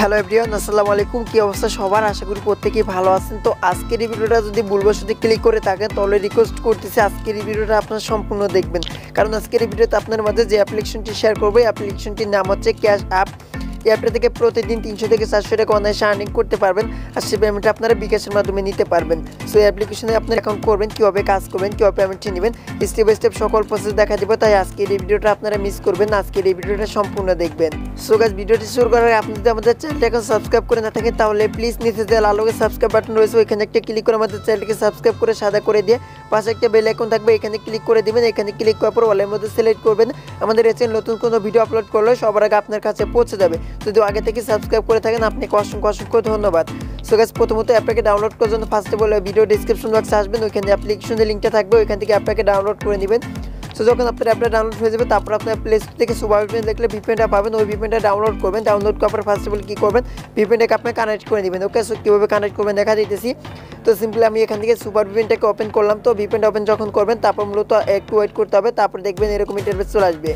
Hello everyone, আসসালামু আলাইকুম। কি অবস্থা সবার? আশা করি প্রত্যেকেই ভালো আছেন। তো আজকের এই ভিডিওটা যদি ভুলবশত ক্লিক করে থাকেন তাহলে রিকোয়েস্ট করতেছি আজকের এই ভিডিওটা আপনারা সম্পূর্ণ দেখবেন, কারণ আজকের এই ভিডিওতে আপনার মাঝে যে অ্যাপ্লিকেশনটি শেয়ার করবো এই অ্যাপ্লিকেশনটির নাম হচ্ছে ক্যাশ অ্যাপ। এই অ্যাপটা থেকে প্রতিদিন 300 থেকে 400 টাকা অনায়াসে আর্নিং করতে পারবেন, আর সেই পেমেন্টটা আপনারা বিকাশের মাধ্যমে নিতে পারবেন। সো এই অ্যাপ্লিকেশনে আপনার অ্যাকাউন্ট করবেন, কীভাবে কাজ করবেন, কীভাবে পেমেন্টটি নেবেন, স্টেপ বাই স্টেপ সকল প্রসেস দেখা দেবো। তাই আজকের এই ভিডিওটা আপনারা মিস করবেন না, আজকের এই ভিডিওটা সম্পূর্ণ দেখবেন। সো গাইস, ভিডিওটি শুরু করার আগে আপনি যদি আমাদের চ্যানেলটা এখন সাবস্ক্রাইব করে না থাকেন তাহলে প্লিজ নিচে যে লাল রঙের সাবস্ক্রাইব বাটন রয়েছে ওইখানে একটা ক্লিক করে আমাদের চ্যানেলটিকে সাবস্ক্রাইব করে সাদা করে দিয়ে পাশে একটা বেল আইকন থাকবে, এখানে ক্লিক করে দিবেন। এখানে ক্লিক করার পর অলের মধ্যে সিলেক্ট করবেন। আমাদের এই চ্যানেলে নতুন কোনো ভিডিও আপলোড করলে সবার আগে আপনার কাছে পৌঁছে যাবে। যদি আগে থেকে সাবস্ক্রাইব করে থাকেন আপনাকে অসংখ্য অসংখ্য ধন্যবাদ। সো গাইস, প্রথমত অ্যাপটাকে ডাউনলোড করার জন্য ফার্স্টে বলে ভিডিও ডিসক্রিপশন বক্সে আসবেন, ওইখানে অ্যাপ্লিকেশনের লিঙ্কটা থাকবে, ওইখান থেকে অ্যাপটাকে ডাউনলোড করে নেবেন। সো যখন আপনার অ্যাপটা ডাউনলোড হয়ে যাবে তারপর আপনার প্লে স্টোর থেকে সুপার ভিপিএন দেখলে ভিপিএনটা পাবেন, ওই ভিপিএনটা ডাউনলোড করবেন। ডাউনলোড করার পর ফার্স্ট অফ অল কী করবেন, ভিপিএনটাকে আপনি কানেক্ট করে নেবেন। ওকে, সো কীভাবে কানেক্ট করবেন দেখা দিতেছি। তো সিম্পলি আমি এখান থেকে সুপার ভিপিএনটাকে ওপেন করলাম। তো ভিপিএনটা ওপেন যখন করবেন তারপর মূলত একটু ওয়েট করতে হবে, তারপর দেখবেন এরকম ইন্টারফেস চলে আসবে।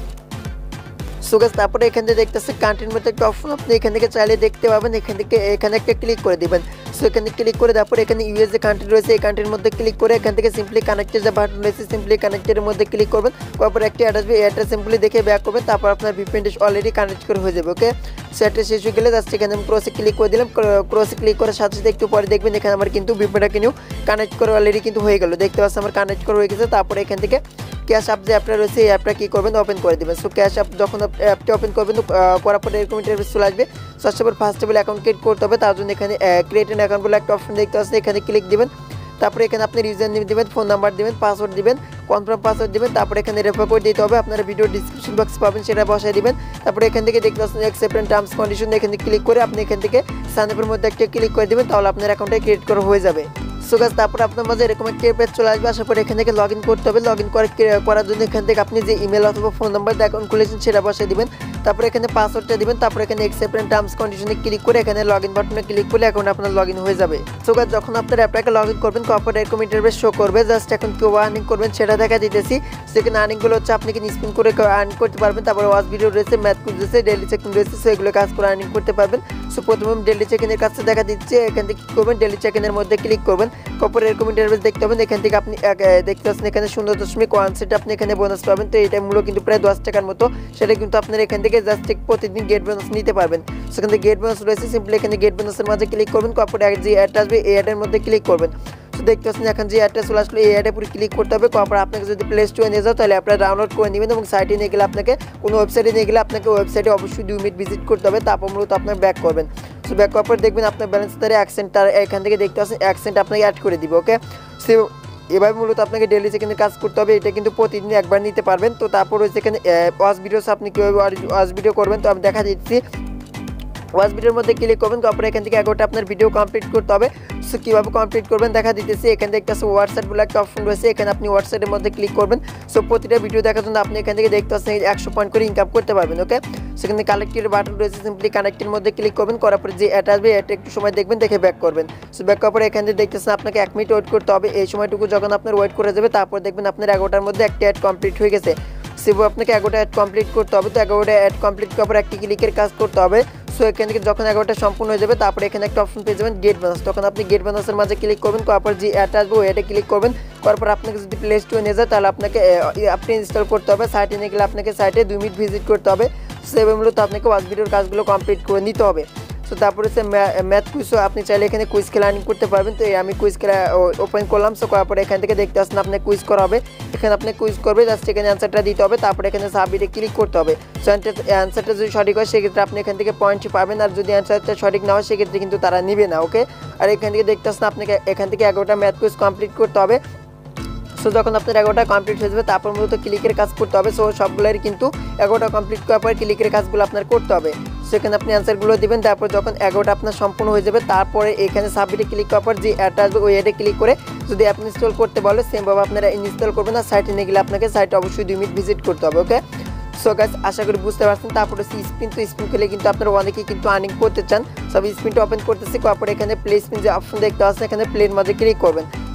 সো গাইস, তারপরে এখান থেকে দেখতেছে কান্ট্রির মধ্যে একটা অপশন আপনি এখান থেকে চাইলে দেখতে পাবেন। এখান থেকে এখানে একটা ক্লিক করে দিবেন। সো এখানে ক্লিক করে তারপরে এখানে ইউএস যে কান্ট্রি রয়েছে এই কান্ট্রির মধ্যে ক্লিক করে এখান থেকে সিম্পলি কানেক্টেড যে বাটন রয়েছে সিম্পলি কানেক্টেডের মধ্যে ক্লিক করবেন। তারপর একটা অ্যাড আসবে, এটা সিম্পলি দেখে ব্যাক করবেন। তারপর আপনার ভিপিএনটা অলরেডি কানেক্ট করে হয়ে যাবে। ওকে, সেটা শেষ হয়ে গেলে জাস্ট এখানে আমি ক্রসে ক্লিক করে দিলাম। ক্রসে ক্লিক করার সাথে সাথে একটু পরে দেখবেন এখানে আমার কিন্তু ভিপিএনটাকে নিউ কানেক্ট করে অলরেডি কিন্তু হয়ে গেল। দেখতে পাচ্ছেন আমার কানেক্ট করে হয়ে গেছে। তারপরে এখান থেকে ক্যাশ অ্যাপ যে অ্যাপটা রয়েছে এই অ্যাপটা কী করবেন, ওপেন করে দেবেন। সো ক্যাশ অ্যাপ যখন অ্যাপটা ওপেন করবেন করার পরে এরকম ইন্টারফেস চলে আসবে। First of all account create করতে হবে, তার জন্য এখানে ক্রিয়েট অ্যান অ্যাকাউন্ট বলে একটা অপশন দেখতে পাচ্ছেন, এখানে ক্লিক দিবেন। তারপরে এখানে আপনি ইউজার নেম দিবেন, ফোন নাম্বার দিবেন, পাসওয়ার্ড দিবেন, কনফার্ম পাসওয়ার্ড দিবেন। তারপরে এখানে রেফার কোড দিতে হবে, আপনারা ভিডিও ডিসক্রিপশন বক্স পাবেন সেটা বসায় দিবেন। তারপরে এখান থেকে দেখতে পাচ্ছেন অ্যাকসেপ্ট এন্ড টার্মস কন্ডিশন, এখানে ক্লিক করে আপনি এখান থেকে সাইন আপের মধ্যে একটা ক্লিক করে দিবেন, তাহলে আপনার অ্যাকাউন্টটা ক্রিয়েট করা হয়ে যাবে। সো গাইস, তারপর আপনার মাঝে এরকম একটা পেজ চলে আসবে। আসার পরে এখান থেকে লগ ইন করতে হবে। লগ ইন করার জন্য এখান থেকে আপনি যে ইমেল অথবা ফোন নাম্বার দিয়ে অ্যাকাউন্ট খুলেছেন সেটা বসিয়ে দিবেন। তারপরে এখানে পাসওয়ার্ডটা দিবেন। তারপরে এখানে অ্যাকসেপ্ট এন্ড টার্মস কন্ডিশনে ক্লিক করে এখানে লগ ইন বাটনে ক্লিক করলে অ্যাকাউন্ট আপনার লগ ইন হয়ে যাবে। সো গাইস, যখন আপনার অ্যাপটাকে লগ ইন করবেন কর্পোরেট এরকম ইন্টারফেস শো করবে। জাস্ট এখন কেউ আর্নিং করবেন সেটা দেখা দিতেছি। সেখানে আর্নিংগুলো হচ্ছে আপনি কি স্পিন করে আর্ন করতে পারবেন। তারপরে ওয়াচ ভিডিও রয়েছে, ম্যাথ কুইজ রয়েছে, ডেইলি চেকিং রয়েছে। সো এগুলো কাজ করে আর্নিং করতে পারবেন। সো প্রথমে ডেইলি চেকিংয়ের কাজটা দেখা দিচ্ছে। এখান থেকে কী করবেন, ডেইলি চেকিংয়ের মধ্যে ক্লিক করবেন। কর্পোরেট এরকম ইন্টারফেস দেখতে পাবেন। এখান থেকে আপনি দেখতে পাচ্ছেন এখানে 0.1 সেট আপনি এখানে বোনাস পাবেন। তো এটা মূল্য কিন্তু প্রায় 10 টাকার মতো। সেটা কিন্তু আপনার এখান থেকে জাস্ট প্রতিদিন গেট বোনাস নিতে পারবেন। সেখান থেকে গেট বোনাস রয়েছে, সিম্পলি এখানে গেট বোনাসের মাঝে ক্লিক করবেন। কর্পোরেট যে অ্যাডটা আসবে এই অ্যাডের মধ্যে ক্লিক করবেন। তো দেখতে পাচ্ছেন এখন যে অ্যাডটা চলে আসলো এই অ্যাডে পুরো ক্লিক করতে হবে। তারপর আপনাকে যদি প্লে স্টোরে নিয়ে যাও তাহলে আপনারা ডাউনলোড করে নেবেন, এবং সাইটে নিয়ে গেলে আপনাকে কোনো ওয়েবসাইটে নিয়ে গেলে আপনাকে ওয়েবসাইটে অবশ্যই 2 মিনিট ভিজিট করতে হবে। তারপর মূলত আপনার ব্যাক করবেন। সো ব্যাক করার পর দেখবেন আপনার ব্যালেন্স তারে অ্যাকসেন্টার এখান থেকে দেখতে পাচ্ছেন অ্যাকসেন্ট আপনাকে অ্যাড করে দিবে। ওকে, সো এভাবে মূলত আপনাকে ডেইলি চেকিংয়ের কাজ করতে হবে। এটা কিন্তু প্রতিদিন একবার নিতে পারবেন। তো তারপর হচ্ছে এখানে ওয়াচ ভিডিওস আপনি কীভাবে ওয়াচ ভিডিও করবেন তো আমি দেখা দিচ্ছি। ওয়াচ ভিডিওর মধ্যে ক্লিক করবেন। তারপরে এখান থেকে 11টা আপনার ভিডিও কমপ্লিট করতে হবে। সো কীভাবে কমপ্লিট করবেন দেখা দিতেছি। এখান থেকে একটা হোয়াটসঅ্যাপ বলে একটা অপশন রয়েছে, এখানে আপনি হোয়াটসঅ্যাপের মধ্যে ক্লিক করবেন। সো প্রতিটা ভিডিও দেখার জন্য আপনি এখান থেকে দেখতে পাচ্ছেন 100 পয়েন্ট করে ইনকাম করতে পারবেন। ওকে, সেখানে কানেক্টের বাটন রয়েছে, সিম্পলি কানেক্টের মধ্যে ক্লিক করবেন। করার পরে যে অ্যাড আসবে এটা একটু সময় দেখবেন, দেখে ব্যাক করবেন। সো ব্যাক করার পরে এখান থেকে দেখতেছেন আপনাকে 1 মিনিট ওয়েট করতে হবে। এই সময়টুকু যখন আপনার ওয়েট করে যাবে তারপর দেখবেন আপনার 11টার মধ্যে একটা অ্যাড কমপ্লিট হয়ে গেছে। সেভাবে আপনাকে 11টা অ্যাড কমপ্লিট করতে হবে। তো 11টা অ্যাড কমপ্লিট করার পর একটি ক্লিকের কাজ করতে হবে। সো এখান থেকে যখন 11টা সম্পূর্ণ হয়ে যাবে তারপরে এখানে একটা অপশন পেয়ে যাবেন গেট বোনাস। তখন আপনি গেট বোনাসের মাঝে ক্লিক করবেন। তারপর যে অ্যাডটা আসবে ওই অ্যাডে ক্লিক করবেন। করার পর আপনাকে যদি প্লে স্টোরে নিয়ে যায় তাহলে আপনাকে আপনি ইনস্টল করতে হবে। সাইটে নিয়ে গেলে আপনাকে সাইটে 2 মিনিট ভিজিট করতে হবে। সেভাবে মূলত আপনাকে ওয়াচ ভিডিওর কাজগুলো কমপ্লিট করে নিতে হবে। সো তারপরে হচ্ছে ম্যাথ কুইজও আপনি চাইলে এখানে কুইজ খেলা আর্নিং করতে পারবেন। তো আমি কুইজ খেলা ওপেন করলাম। সো করার পরে এখান থেকে দেখতে আসছেন আপনি কুইজ করা হবে। এখানে আপনি কুইজ করবে, জাস্ট এখানে অ্যান্সারটা দিতে হবে। তারপরে এখানে সাবমিটে ক্লিক করতে হবে। সো অ্যান্সারটা যদি সঠিক হয় সেক্ষেত্রে আপনি এখান থেকে পয়েন্ট পাবেন, আর যদি অ্যান্সারটা সঠিক না হয় সেক্ষেত্রে কিন্তু তারা নেবে না। ওকে, আর এখান থেকে দেখতে আসছেন আপনাকে এখান থেকে 11টা ম্যাথ কুইজ কমপ্লিট করতে হবে। সো যখন আপনার 11টা কমপ্লিট হয়ে যাবে তারপর মূলত ক্লিকের কাজ করতে হবে। সো সবগুলোই কিন্তু 11টা কমপ্লিট করার পর ক্লিকের কাজগুলো আপনার করতে হবে। সেখানে আপনি অ্যান্সারগুলো দিবেন। তারপর যখন 11টা আপনার সম্পূর্ণ হয়ে যাবে তারপরে এখানে সাবমিটে ক্লিক করার পর যে অ্যাডটা আসবে ওই অ্যাডে ক্লিক করে যদি অ্যাপ ইনস্টল করতে বলে সেমভাবে আপনারা ইনস্টল করবেন। আর সাইটে নিয়ে গেলে আপনাকে সাইটে অবশ্যই 2 মিনিট ভিজিট করতে হবে। ওকে, সো গাইস, আশা করি বুঝতে পারছেন। তারপরে স্পিন, তো স্পিন খেলে কিন্তু আপনারা অনেকেই কিন্তু আর্নিং করতে চান। সব স্পিনটা ওপেন করতেছি। তারপরে এখানে প্লে স্পিন যে অপশন দেখতে পাচ্ছেন এখানে প্লের মাঝে ক্লিক করবেন।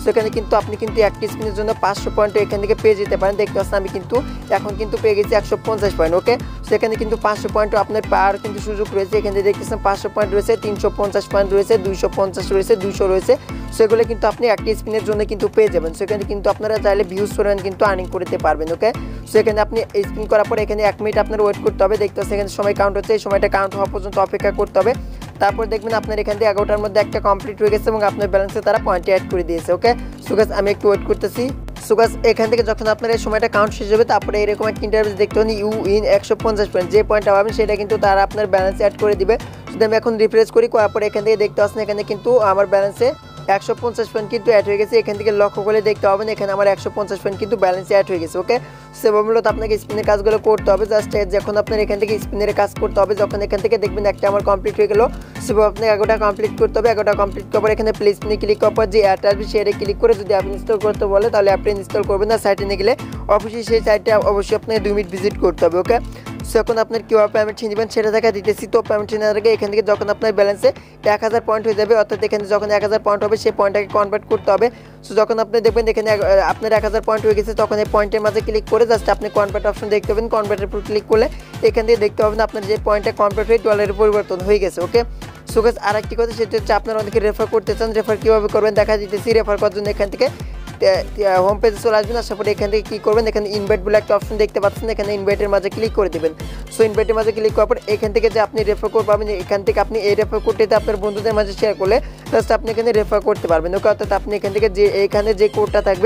সেখানে কিন্তু আপনি কিন্তু একটি স্পিনের জন্য 500 পয়েন্ট এখান থেকে পেয়ে যেতে পারেন। দেখতে পাচ্ছেন আমি কিন্তু এখন কিন্তু পেয়ে গেছি 150 পয়েন্ট। ওকে, সেখানে কিন্তু 500 পয়েন্ট আপনার পাওয়ার কিন্তু সুযোগ রয়েছে। এখানে দেখতেছেন 500 পয়েন্ট রয়েছে, 350 পয়েন্ট রয়েছে, 250 রয়েছে, 200 রয়েছে। সেগুলো কিন্তু আপনি একটি স্পিনের জন্য কিন্তু পেয়ে যাবেন। সেখানে কিন্তু আপনারা চাইলে ভিউজ পরিমাণ কিন্তু আর্নিং করতে পারবেন। ওকে, সেখানে আপনি স্পিন করার পর এখানে 1 মিনিট আপনার ওয়েট করতে হবে। দেখতে পাচ্ছেন এখানে সময় কাউন্ট হচ্ছে, এই সময়টা কাউন্ট হওয়া পর্যন্ত অপেক্ষা করতে হবে। তারপর দেখবেন আপনার এখান থেকে 11টার মধ্যে একটা কমপ্লিট হয়ে গেছে এবং আপনার ব্যালেন্সে তারা পয়েন্ট অ্যাড করে দিয়েছে। ওকে, সো গাইস আমি একটু ওয়েট করতেছি। সো গাইস এখান থেকে যখন আপনার এই সময়টা কাউন্ট শেষ হবে, তারপরে এরকম একটা ইন্টারভিউ দেখতে পাবেন ইউ উইন 150 পয়েন্ট। যে পয়েন্টটা পাবেন সেটা কিন্তু তারা আপনার ব্যালেন্সে অ্যাড করে দিবে। যদি আমি এখন রিফ্রেশ করি, করার পরে এখান থেকে দেখতে পাচ্ছেন এখানে কিন্তু আমার ব্যালেন্সে 150 পয়েন্ট কিন্তু অ্যাড হয়ে গেছে। এখান থেকে লক্ষ্য করে দেখতে পাবেন এখানে আমার 150 পয়েন্ট কিন্তু ব্যালেন্সে অ্যাড হয়ে গেছে। ওকে, সেভাবে মূলত আপনাকে স্পিনের কাজগুলো করতে হবে। জাস্ট যখন আপনার এখান থেকে স্পিনের কাজ করতে হবে, যখন এখান থেকে দেখবেন একটা আমার কমপ্লিট হয়ে গেল, সেভাবে আপনি 11টা কমপ্লিট করতে হবে। 11টা কমপ্লিট করার পর এখানে প্লে স্পিনে ক্লিক করার পর যে অ্যাড আসবে সেটা ক্লিক করে যদি আপনি ইনস্টল করতে বলে তাহলে আপনি ইনস্টল করবেন না। সাইটে নিয়ে গেলে অবশ্যই সেই সাইটটা অবশ্যই আপনাকে 2 মিনিট ভিজিট করতে হবে। ওকে, সো এখন আপনার কিউআর পেমেন্ট ছিনে দেবেন সেটা দেখা দিতেছি। তো পেমেন্ট ছিনে আগে এখান থেকে যখন আপনার ব্যালেন্সে 1000 পয়েন্ট হয়ে যাবে, অর্থাৎ এখানে যখন 1000 পয়েন্ট হবে সেই পয়েন্টটাকে কনভার্ট করতে হবে। সো যখন আপনি দেখবেন এখানে আপনার 1000 পয়েন্ট হয়ে গেছে, তখন এই পয়েন্টের মাঝে ক্লিক করে জাস্ট আপনি কনভার্ট অপশন দেখতে পাবেন। কনভার্টের উপর ক্লিক করলে এখান থেকে দেখতে পাবেন আপনার যে পয়েন্টটা কনভার্ট হয়ে ডলারের পরিবর্তন হয়ে গেছে। ওকে, সো গাইস আরেকটি কথা সেটা হচ্ছে আপনারা অনেকে রেফার করতে চান। রেফার কীভাবে করবেন দেখা দিতেছি। রেফার করার জন্য এখান থেকে হোম পেজে চলে আসবেন। আসার পরে এখান থেকে কী করবেন, এখানে ইনভাইট বলে একটা অপশন দেখতে পাচ্ছেন, এখানে ইনভাইটের মাঝে ক্লিক করে দেবেন। সো ইনভাইটের মাঝে ক্লিক করার পর এখান থেকে যে আপনি রেফার কোড পাবেন, এখান থেকে আপনি এই রেফার কোডটিতে আপনার বন্ধুদের মাঝে শেয়ার করলে জাস্ট আপনি এখানে রেফার করতে পারবেন। ওকে, অর্থাৎ আপনি এখান থেকে যে এখানে যে কোডটা থাকবে,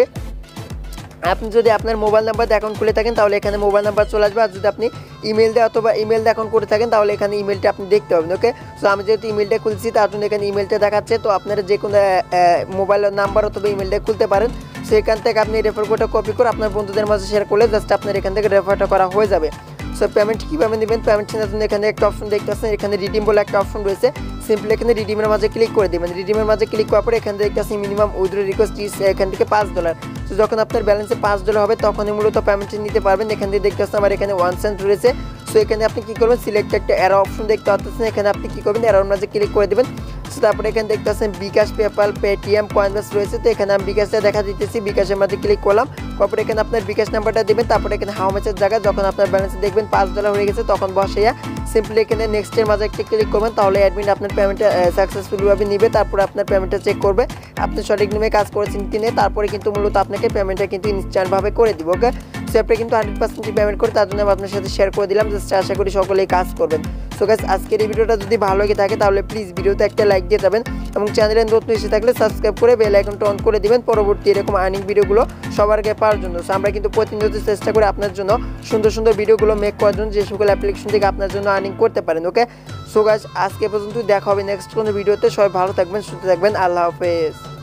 আপনি যদি আপনার মোবাইল নাম্বার দিয়ে অ্যাকাউন্ট খুলে থাকেন তাহলে এখানে মোবাইল নাম্বার চলে আসবে। আর যদি আপনি ইমেল দিয়ে অথবা ইমেল দিয়ে অ্যাকাউন্ট করে থাকেন তাহলে এখানে ইমেলটা আপনি দেখতে পাবেন। ওকে, সো আমি যেহেতু ইমেলটা খুলছি তার জন্য এখানে ইমেলটা দেখাচ্ছে। তো আপনারা যে কোনো মোবাইল নাম্বার অথবা ইমেলটা খুলতে পারেন। সো এখান থেকে আপনি রেফার কোডটা কপি করে আপনার বন্ধুদের মাঝে শেয়ার করলে জাস্ট আপনার এখান থেকে রেফারটা করা হয়ে যাবে। সো পেমেন্ট কীভাবে নেবেন, পেমেন্ট চেনার জন্য এখানে একটা অপশন দেখতে পাচ্ছেন, এখানে রিডিম বলে একটা অপশন রয়েছে। সিম্পলি এখানে রিডিমের মাঝে ক্লিক করে দেবেন। রিডিমের মাঝে ক্লিক করার পরে এখানে দেখতে পাচ্ছেন মিনিমাম উইথড্র রিকোয়েস্ট ইজ এখান থেকে $5। তো যখন আপনার ব্যালেন্সে $5 হবে তখনই মূলত পেমেন্টটি নিতে পারবেন। এখান থেকে দেখতে পাচ্ছেন আমার এখানে 1 সেন্ট রয়েছে। সো এখানে আপনি কী করবেন, সিলেক্ট একটা অ্যারো অপশন দেখতে পাচ্ছেন, এখানে আপনি কী করবেন অ্যারোর মাঝে ক্লিক করে দেবেন। সো তারপরে এখানে দেখতে পাচ্ছেন বিকাশ, পেপ্যাল, পেটিএম, কয়েনবেস রয়েছে। তো এখানে আমি বিকাশটা দেখা দিতেছি, বিকাশের মাঝে ক্লিক করলাম। তারপরে এখানে আপনার বিকাশ নাম্বারটা দেবেন। তারপরে এখানে হাউ মাচের জায়গায় যখন আপনার ব্যালেন্সে দেখবেন $5 হয়ে গেছে তখন বসাইয়া সিম্পলি এখানে নেক্সটের মাঝে একটা ক্লিক করবেন। তাহলে অ্যাডমিন আপনার পেমেন্টটা সাকসেসফুলিভাবে নিবে। তারপরে আপনার পেমেন্টটা চেক করবে আপনি সঠিক নিয়মে কাজ করেছেন কিনে। তারপরে কিন্তু মূলত আপনাকে পেমেন্টটা কিন্তু ইনস্ট্যান্টভাবে করে দিব। ওকে, সো আপনি কিন্তু 100% পেমেন্ট করে তার জন্য আমি আপনার সাথে শেয়ার করে দিলাম। জাস্ট আশা করি সকলেই কাজ করবেন। সো গাইস আজকের এই ভিডিওটা যদি ভালো লেগে থাকে তাহলে প্লিজ ভিডিওতে একটা লাইক দিয়ে যাবেন এবং চ্যানেলে নতুন এসে থাকলে সাবস্ক্রাইব করে বেল আইকনটা অন করে দিবেন পরবর্তী এরকম আর্নিং ভিডিওগুলো সবার আগে পাওয়ার জন্য। সো আমরা কিন্তু প্রতিনিয়ত চেষ্টা করি আপনার জন্য সুন্দর সুন্দর ভিডিওগুলো মেক করার জন্য, যে সকল অ্যাপ্লিকেশন থেকে আপনার জন্য আর্নিং করতে পারেন। ওকে, সো গাইস আজকে পর্যন্ত দেখা হবে নেক্সট কোনো ভিডিওতে। সবাই ভালো থাকবেন, সুস্থ থাকবেন। আল্লাহ হাফেজ।